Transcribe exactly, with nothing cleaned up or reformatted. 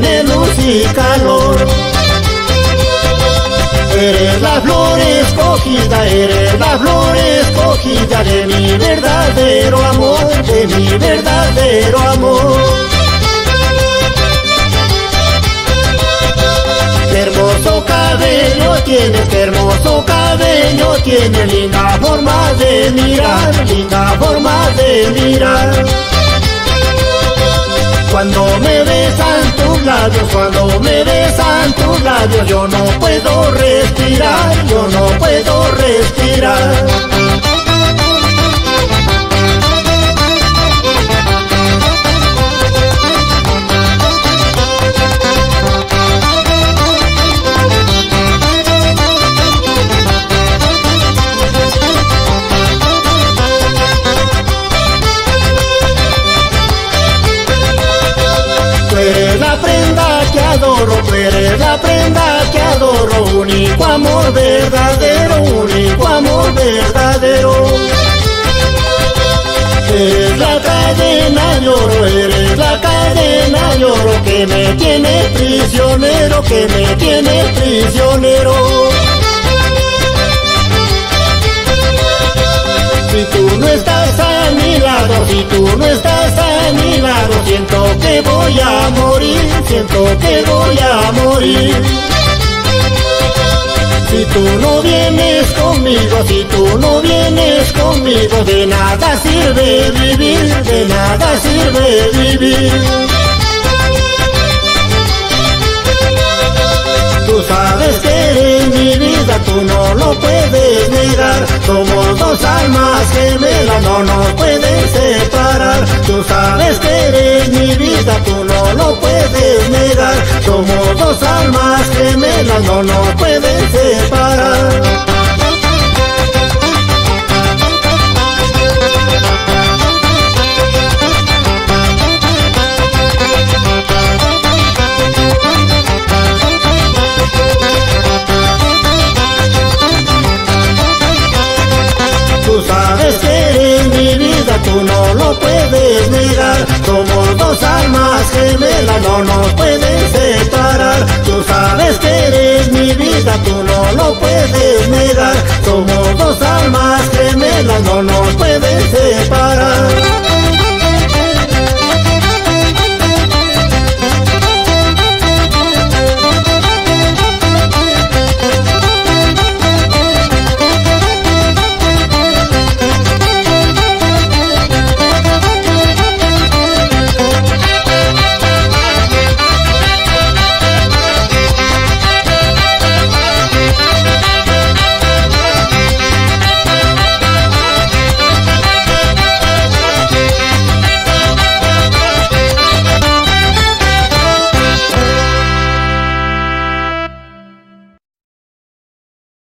tiene luz y calor. Eres la flor escogida, eres la flor escogida de mi verdadero amor, de mi verdadero amor. Qué hermoso cabello tienes, qué hermoso cabello tienes, linda forma de mirar, linda forma de mirar. Cuando me besan tus labios, cuando me besan tus labios, yo no puedo respirar, yo no puedo respirar. Tú eres la prenda que adoro, tú eres la prenda que adoro, único amor verdadero, único amor verdadero. Eres la cadena de oro, eres la cadena de oro que me tiene prisionero, que me tiene prisionero. Si tú no estás a mi lado, si tú no estás a mi lado, siento que voy a morir, siento que voy a morir. Si tú no vienes conmigo, si tú no vienes conmigo, de nada sirve vivir, de nada sirve vivir. Tú sabes que eres mi vida, tú no lo puedes negar. Somos dos almas gemelas, no nos pueden separar. Tú sabes que eres mi vida, tú no lo puedes negar. Somos dos almas gemelas, no nos pueden separar. Tú sabes que eres mi vida, tú no lo puedes negar. Somos dos almas gemelas, no nos pueden separar. Tú sabes que eres mi vida, tú no lo puedes negar. Somos dos almas gemelas.